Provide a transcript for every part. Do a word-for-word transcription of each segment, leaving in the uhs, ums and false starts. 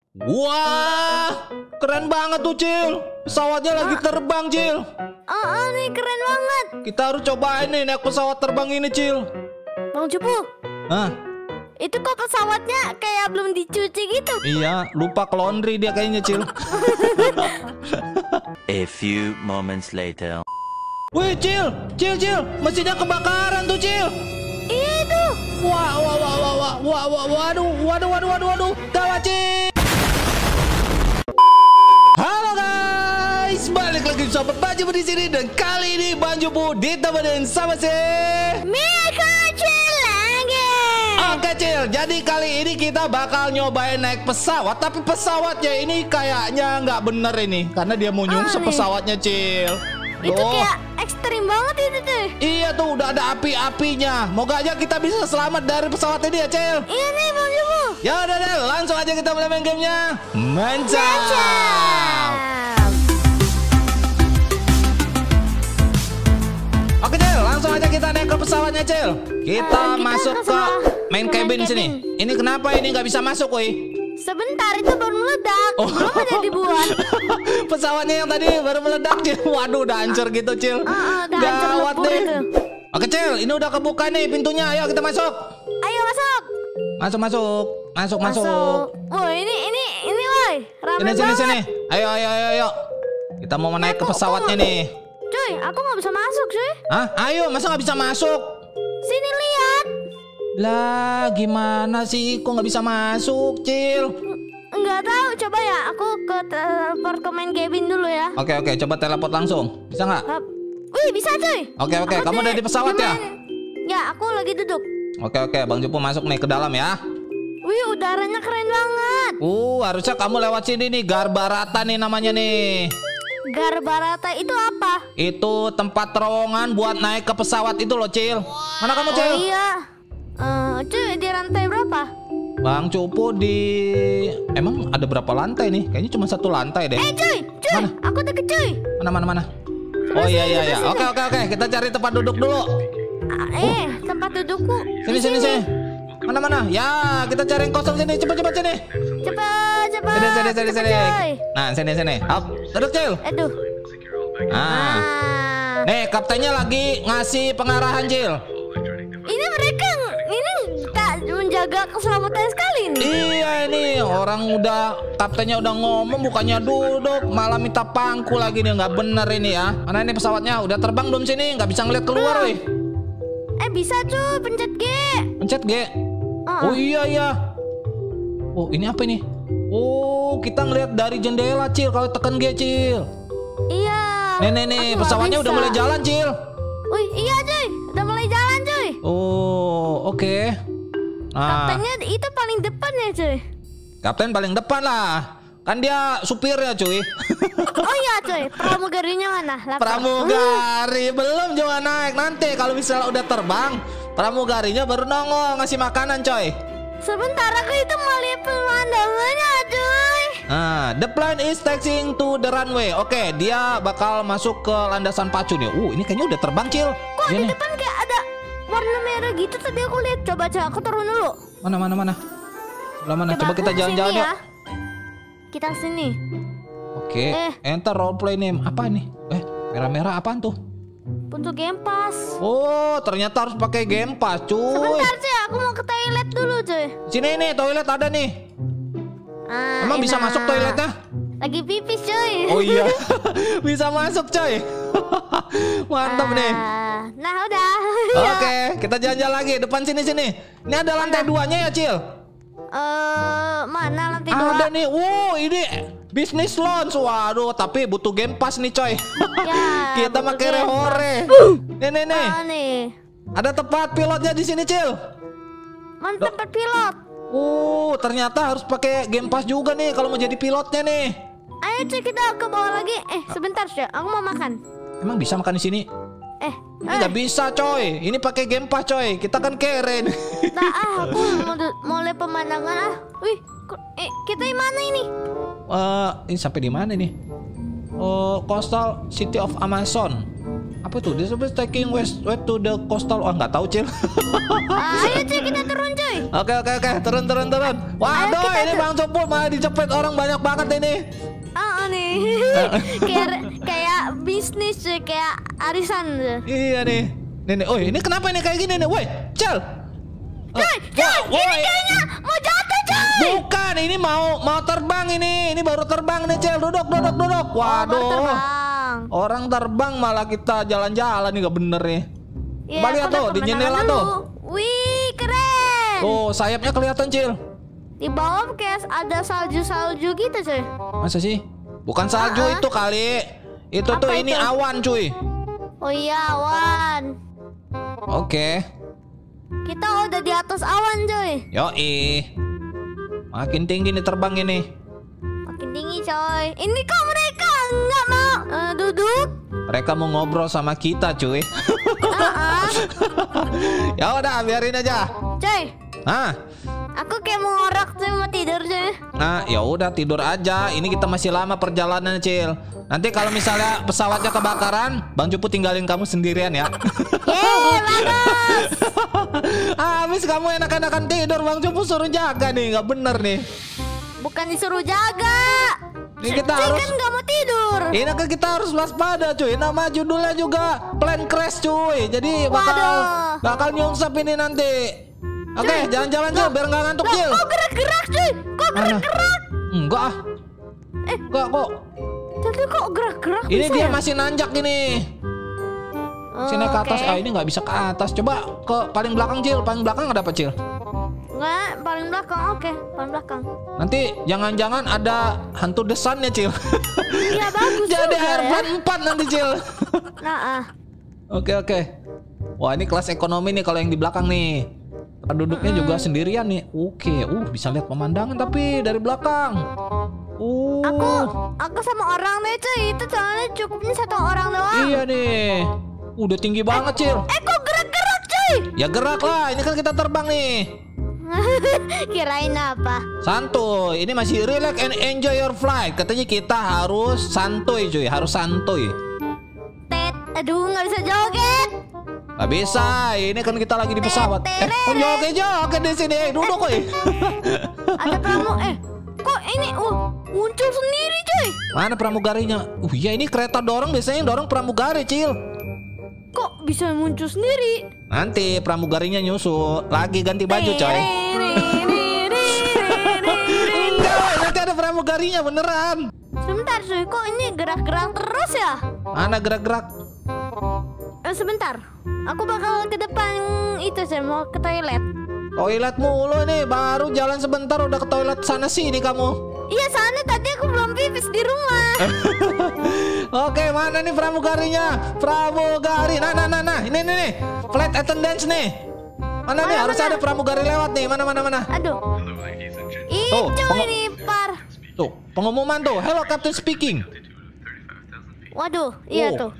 Wah, keren banget tuh, Cil. Pesawatnya lagi terbang, Cil. Oh, oh, nih keren banget. Kita harus cobain nih naik pesawat terbang ini, Cil. Bang Cupu. Hah? Itu kok pesawatnya kayak belum dicuci gitu? Iya, lupa ke laundry dia kayaknya, Cil. A few moments later. Wih, Cil, Cil, Cil, mesinnya kebakaran tuh, Cil. Iya itu. Wah, wah, wah, wah, wah, wah, wah, waduh, waduh, waduh, waduh, waduh, gawat, Cil. Halo guys, balik lagi bersama Bang Jupu di sini dan kali ini Bang Jupu ditemenin sama si Mika Cil lagi. Oke, Cil, jadi kali ini kita bakal nyobain naik pesawat, tapi pesawatnya ini kayaknya nggak bener ini, karena dia mau nyungsep nih. pesawatnya, Cil. Itu Tuh. kayak ekstrim banget itu tuh. Iya tuh, udah ada api-apinya. Moga aja kita bisa selamat dari pesawat ini ya, Cil. Iya nih Bang Jupu. Ya udah deh, langsung aja kita mulai main gamenya. Mantap. Mantap. Oke, Cil, langsung aja kita naik ke pesawatnya, Cil. Kita Eh, kita masuk ke ke sebelah- main ke main cabin cabin. sini. Ini kenapa ini nggak bisa masuk, woi? Sebentar itu baru meledak. Oh. Belum ada dibuat. Pesawatnya yang tadi baru meledak, Cil. Waduh, udah hancur gitu, Cil. Ah, ah, udah hancur Gawat lumpur deh. itu. Oke, Cil, ini udah kebuka nih pintunya. Ayo kita masuk. Ayo masuk. Masuk, masuk. Masuk, masuk. Wah, ini ini ini woi. Ramai Sini, sini, banget. sini. Ayo, ayo, ayo, ayo. Kita mau naik ke Aku- pesawatnya aku- nih. Cuy, aku nggak bisa masuk, cuy. Hah? Ayo, masa nggak bisa masuk? Sini lihat. Lah, gimana sih? Kok nggak bisa masuk, Cil? Enggak tahu, coba ya. Aku ke teleport ke main cabin dulu ya. Oke, oke. Coba teleport langsung. Bisa nggak? Hap. Wih, bisa cuy. Oke, oke. Aku Kamu udah di pesawat ya? main- Ya, aku lagi duduk. Oke, oke. Bang Jupu masuk nih ke dalam ya. Wih, udaranya keren banget. Uh, harusnya kamu lewat sini nih. Garbarata nih namanya nih. Garbarata itu apa? Itu tempat terowongan buat naik ke pesawat itu loh, Cil. Mana kamu, Cil? Oh iya. Eh, cuy, di rantai berapa? Bang Cupu di... Emang ada berapa lantai nih? Kayaknya cuma satu lantai deh. Eh, cuy, cuy. Mana? Aku deket cuy. Mana, mana, mana? Oh iya, iya, iya. Oke, oke, oke. Kita cari tempat duduk dulu. Ah, eh, tempat dudukku. Sini, di sini, sini. Mana, mana? Ya, kita cari yang kosong sini. Cepat, cepat, sini. Cepat, cepat. Sini, sini, sini, cepat, sini. cuy. Nah, sini, sini. Hop, duduk, Cil. Aduh. Nah. Ah. Nih, kaptennya lagi ngasih pengarahan, Cil. Ini mereka ini tak menjaga keselamatan sekali nih. Iya, ini orang udah kaptennya udah ngomong bukannya duduk, malah minta pangku lagi nih, nggak bener ini ya. Mana ini pesawatnya udah terbang belum sini? Nggak bisa ngeliat keluar, wih. Eh, bisa cuy, pencet G. Pencet G. Oh, Oh iya iya. Oh, ini apa ini? Oh, kita ngeliat dari jendela, Cil. Kalau tekan G, Cil. Iya. Nih, nih, nih, Aku nggak pesawatnya udah bisa. mulai jalan, Cil. Wih, iya cuy, udah mulai jalan cuy. Oh, oke. Nah, Kaptennya itu paling depan ya cuy. kapten paling depan lah. Kan dia supirnya, cuy. Oh iya cuy, pramugarinya mana? Lapar. Pramugari belum juga naik. Nanti kalau misalnya udah terbang, pramugarinya baru nongol ngasih makanan, coy. Sebentar, aku itu mau lihat pemandangannya cuy. Nah, the plane is taxiing to the runway. Oke, dia bakal masuk ke landasan pacu nih. Uh, ini kayaknya udah terbang, Cil. Kok Iya di nih. depan kayak ada warna merah gitu tadi aku lihat. Coba coba aku turun dulu. Mana, mana, mana? Sebelah mana? Coba, aku kita kesini jalan-jalan yuk. ya. Kita sini. Oke, Eh. enter roleplay name. Apa nih? Eh, merah-merah apaan tuh? Untuk game pass. Oh, ternyata harus pakai game pass, cuy. Sebentar cuy, aku mau ke toilet dulu cuy. Sini nih, toilet ada nih. Ah, Emang bisa enak. masuk toiletnya? Lagi pipis cuy. Oh iya, bisa masuk, coy. Mantap nih. Ah, nah udah. Oke, kita jalan-jalan lagi. Depan sini-sini. Ini ada lantai duanya ya, Cil? Eh, mana lantai dua? Ada nih. Wow, ini bisnis lounge. Waduh, tapi butuh game pass nih, coy. Ya, Kita butuh pakai game rehore. Nih, nih, nih. Ah, nih. Ada tempat pilotnya di sini, Cil. Mana tempat pilot? Uh, ternyata harus pakai game pass juga nih kalau mau jadi pilotnya nih. Ayo cuy, kita ke bawah lagi. Eh, sebentar cuy, aku mau makan. Emang bisa makan di sini? Eh, Ini nggak bisa, coy. Ini pakai game pass, coy. Kita kan keren. nah, ah, aku mau, mau lihat pemandangan ah. Wih, kok- eh, kita di mana ini? Eh, ini sampai di mana nih? Oh, Coastal City of Amazon. Apa tuh? This is taking west west to the coastal. Oh, nggak tahu, Cil. Ah, ayo cuy, kita turun cuy. Oke, oke, oke. Turun, turun, turun. Waduh, kita ini tur- Bang Cupu malah dicepet orang banyak banget ini. Ah, nih. kayak kayak bisnis cuy, kayak arisan cuy. Iya nih. Nih, nih. Oh, ini kenapa ini kayak gini nih? Woi, Cil. Cuy, cuy, ini kayaknya mau jatuh cuy. Bukan, ini mau mau terbang ini. Ini baru terbang nih, Cil. Duduk, duduk, duduk. Oh, baru Waduh. terbang. Orang terbang malah kita jalan-jalan nih, gak bener nih. Iya, Coba lihat aku tuh lihat di pemandangan jendela dulu. tuh. Wih, keren. Tuh, sayapnya kelihatan, Cil. Di bawah kayak ada salju-salju gitu cuy. Masa sih? Bukan salju Ah, ah. itu kali. Itu Apa tuh ini itu? awan, cuy. Oh iya, awan. Oke. Kita udah di atas awan cuy. Yoi. Makin tinggi nih terbang ini. Makin tinggi coy. Ini kok mereka nggak mau eh, duduk? Mereka mau ngobrol sama kita, cuy. Ah, ah. Ya udah, biarin aja. Cuy, Hah? aku kayak mau ngorok cuy, mau tidur cuy. Nah, ya udah tidur aja. Ini kita masih lama perjalanan, Cil. Nanti kalau misalnya pesawatnya kebakaran, Bang Cupu tinggalin kamu sendirian ya. Yeay, bagus. Habis kamu enak-enakan tidur, Bang Cupu suruh jaga nih, nggak bener nih. Bukan disuruh jaga. Ini kita Cuy harus kan nggak mau tidur. Ini kan kita harus waspada, cuy. Nama judulnya juga Plane Crash, cuy. Jadi bakal Waduh. bakal nyungsep ini nanti. Oke, Cuy, jalan-jalan, Cil, biar nggak ngantuk, Loh, Cil. kok gerak-gerak cuy? Kok Mana? gerak-gerak? Enggak ah. Eh. Enggak kok. Tapi kok gerak-gerak Ini bisa dia ya? masih nanjak ini. Sini ke atas. Oke. Ah, ini nggak bisa ke atas. Coba ke paling belakang, Cil. Paling belakang ada apa, Cil? Nggak, paling belakang. Oke, paling belakang. Nanti jangan-jangan ada hantu desannya, Cil. Iya bagus Jadi juga ya. airplane empat nanti, Cil. Nah, ah. Oke, oke. Wah, ini kelas ekonomi nih kalau yang di belakang nih. Tempat duduknya juga sendirian nih. Oke, uh bisa lihat pemandangan tapi dari belakang. Uh. Aku, aku sama orang deh cuy. Itu soalnya cukupnya satu orang doang. Iya nih. Udah tinggi banget, Cil. Eh kok gerak-gerak cuy? Ya gerak lah, ini kan kita terbang nih. Kirain apa? Santuy, ini masih relax and enjoy your flight. Katanya kita harus santuy, cuy, harus santuy. Tet, aduh nggak bisa joget. Gak bisa, ini kan kita lagi di pesawat. Eh, kok joget-joget di sini? Eh, duduk, koi. Ada pramu, eh kok ini, uh muncul sendiri cuy. Mana pramugarinya? Uh, ya ini kereta dorong biasanya yang dorong pramugari, Cil. Kok bisa muncul sendiri? Nanti pramugarinya nyusul, lagi ganti baju, coy. Enggak, nanti ada pramugarinya beneran. Sebentar cuy, kok ini gerak-gerak terus ya? Mana gerak-gerak? Eh, sebentar, aku bakal ke depan itu sih, mau ke toilet. Toilet mulu nih, baru jalan sebentar udah ke toilet sana sini kamu. Iya, soalnya tadi aku belum pipis di rumah. Oke, mana nih pramugarinya? Pramugari, nah, nah, nah, nah, ini, ini, nih, flight attendants nih. Mana, nih, Mana, harus mana? ada pramugari lewat nih, mana, mana, mana. Aduh, Tuh, itu pengu- ini par. Tuh, pengumuman tuh, hello Captain speaking. Waduh, iya Oh. tuh.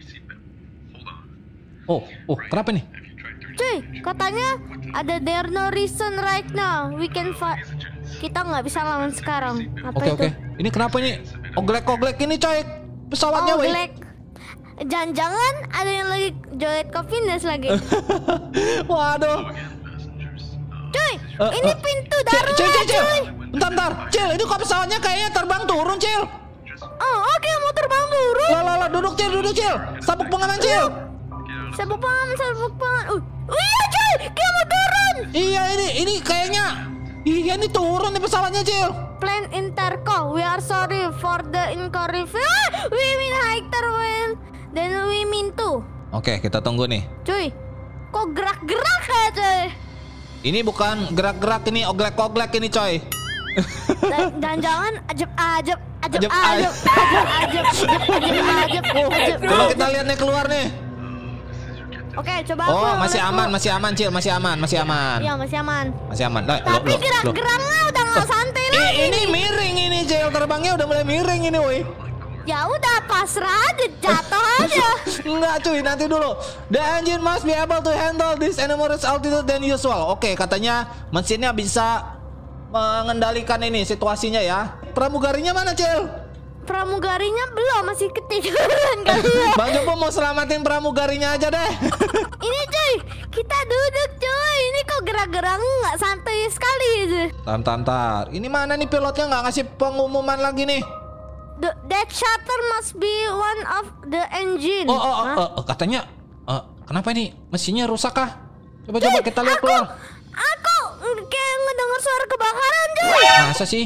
Oh, oh, kenapa nih? Cuy, katanya ada there no reason right now. We can fight. Kita nggak bisa lawan sekarang. Apa Oke, itu? oke. Ini kenapa ini? Oglek-oglek ini, coy. Pesawatnya, Oh, weh. Black. Jangan-jangan ada yang lagi joget Covindes lagi. Waduh. Cuy, Eh, ini eh. pintu Cil, darurat, Cil, Cil, Cil. cuy. Bentar, bentar. Cil, ini kok pesawatnya kayaknya terbang turun, Cil. Oh, oke, mau terbang turun. Lah, lah, lah, duduk, Cil, duduk, Cil. Sabuk pengaman, Cil. Sabuk pengaman, sabuk pengaman. Uh, oh iya, cuy, kayak mau turun. Iya, ini, ini kayaknya. Iya, ini turun nih pesawatnya, Cil. Plan interco. We are sorry for the incorrect. Ah, we mean higher when then we mean to. Oke, kita tunggu nih. Cuy, kok gerak-gerak ya, cuy? Ini bukan gerak-gerak, ini oglek-oglek ini, coy. Dan dan jangan ajep ajep ajep Ajep, ajep ajep ajep ajep ajep ajep. Coba kita lihat nih keluar nih. Oke, coba Oh, aku masih lihat aman, dulu. masih aman, Cil, masih aman, masih aman. Iya, masih aman. Masih aman. Lah, Tapi loh, loh, loh. gerak-geraknya udah nggak santai Eh, lagi. ini miring ini, Cil, terbangnya udah mulai miring ini, woi. Ya udah, pasrah aja, jatuh aja. Enggak, cuy, nanti dulu. The engine must be able to handle this enormous altitude than usual. Oke, katanya mesinnya bisa mengendalikan ini situasinya ya. Pramugarinya mana, Cil? pramugarinya belum, masih ketiduran kali ya. Bang Jumbo mau selamatin pramugarinya aja deh. Ini cuy, kita duduk cuy. Ini kok gerak-gerak nggak santai sekali itu. Tar, tar, tar. Ini mana nih pilotnya nggak ngasih pengumuman lagi nih? The, that shutter must be one of the engine. Oh, oh, oh, Hah? oh, oh, katanya. Uh, kenapa ini mesinnya rusak kah? Coba-coba kita lihat aku, peluang. Aku kayak ngedengar suara kebakaran cuy. Masa sih?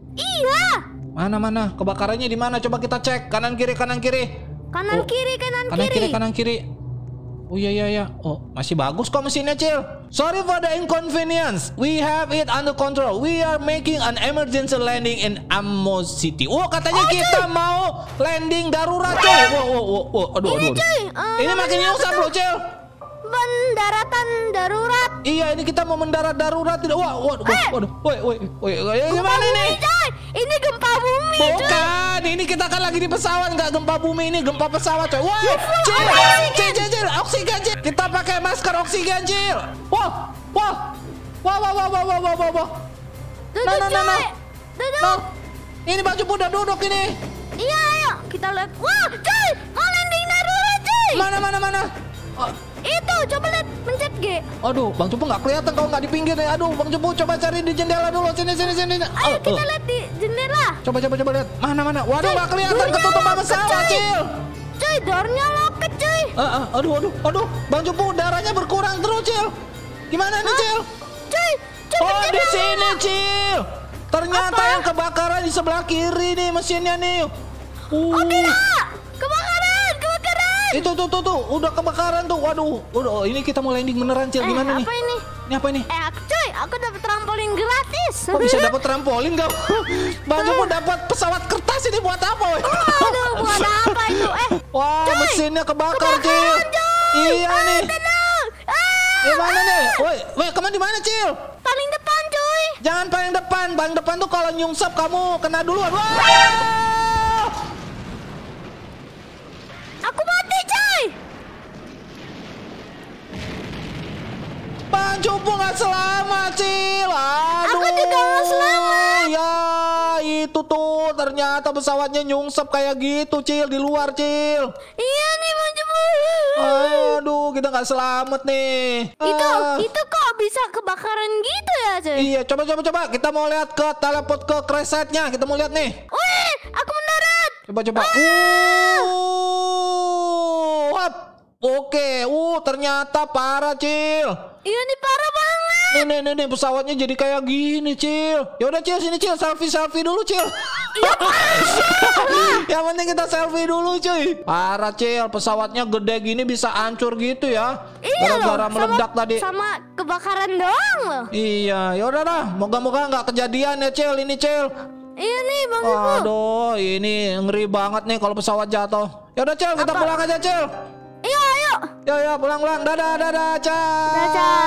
Iya. Mana mana kebakarannya di mana? Coba kita cek kanan kiri kanan kiri. Kanan Oh, kiri kanan, Kanan kiri. kiri kanan kiri. Oh iya iya iya. Oh masih bagus kok mesinnya Cil. Sorry for the inconvenience. We have it under control. We are making an emergency landing in Amo City. Oh katanya Oh, kita mau landing darurat Cil. Wow wow wow. wow. Aduh Ini aduh. aduh. cuy, eh, Ini makin namanya nyusap apa loh Cil. Pendaratan darurat. Iya ini kita mau mendarat darurat tidak. Wah waduh Eh. waduh. Woi woi woi. Gimana Bumi, nih? coy. Ini gempa bumi cuy. Bukan, ini kita kan lagi di pesawat, nggak gempa bumi, ini gempa pesawat coy. Wah, Ya, Cil, ada oksigen. Cil, Cil, Cil, oksigen Cil. Kita pakai masker oksigen Cil. Wah, wah, wah, wah, wah, wah, wah, wah, wah, wah. Duduk Nah, nah, nah, cuy. nah. Duduk. Nah, ini baju udah duduk ini. Iya, ayo kita lihat. Wah, cuy, mau landing darurat cuy. Mana, mana, mana? Oh, Itu, coba lihat, pencet G. aduh, Bang Cupu nggak kelihatan kalau nggak di pinggir nih. Aduh, Bang Cupu coba cari di jendela dulu. Sini, sini, sini. Ayo Oh, kita oh. lihat di jendela. Coba, coba, coba lihat. Mana, mana? Waduh, Cuy, nggak kelihatan doornya ketutupan loket, pesawat cuy. Cil. Cuy, doornya loket cuy. Ah, ah, aduh, aduh, aduh, Bang Cupu darahnya berkurang terus Cil. Gimana nih Cil? Cuy, coba Oh pencet di yang sini mana? Cil. Ternyata Apa? yang kebakaran di sebelah kiri nih mesinnya nih. Uh, Oh tidak, kebakaran, kebakaran. itu tuh tuh tuh udah kebakaran tuh. Waduh, udah ini kita mau landing beneran Cil. Eh, Gimana nih? apa ini? Ini apa ini? Eh, aku, cuy, aku dapat trampolin gratis. Kok bisa dapat trampolin gak? Bang Jumbo dapat pesawat kertas ini buat apa? Woy? Aduh, buat apa itu? Eh, Wah cuy, mesinnya kebakar Cil. kebakaran, cuy. Iya Ah, nih. tenang. Ah, Gimana nih? Woi, woi, kamu di mana Cil? paling depan cuy. Jangan paling depan, paling depan tuh kalau nyungsep kamu kena duluan. Wah! Aku mati cuy. Bang Cupu nggak selamat Cil. Aduh. Aku juga nggak selamat. Ya itu tuh ternyata pesawatnya nyungsep kayak gitu Cil di luar Cil. Iya nih Bang Jumbo. Aduh kita nggak selamat nih. Itu, Ah. itu kok bisa kebakaran gitu ya cuy? Iya coba coba coba kita mau lihat ke teleport ke crash site-nya. Kita mau lihat nih. Wih, aku mendarat. Coba coba. Ah. Uh, hap. Oke, uh ternyata parah Cil. Iya nih parah banget. Nih, nih, nih, nih, pesawatnya jadi kayak gini, Cil. Ya udah, Cil, sini, Cil, selfie-selfie dulu, Cil. Yang penting kita selfie dulu, cuy. Parah, Cil, pesawatnya gede gini bisa hancur gitu ya. Iya loh, Gara-gara meledak sama, tadi. sama kebakaran doang loh. Iya, ya udah dah. Moga-moga nggak kejadian ya, Cil. Ini, Cil. Iya nih Bang Jumbo. Aduh, ini ngeri banget nih kalau pesawat jatuh. Ya udah, Cil, kita Apa? pulang aja, Cil. Iya, ayo. Ya, ya, pulang-pulang. Dadah, dadah, Cil. Dadah.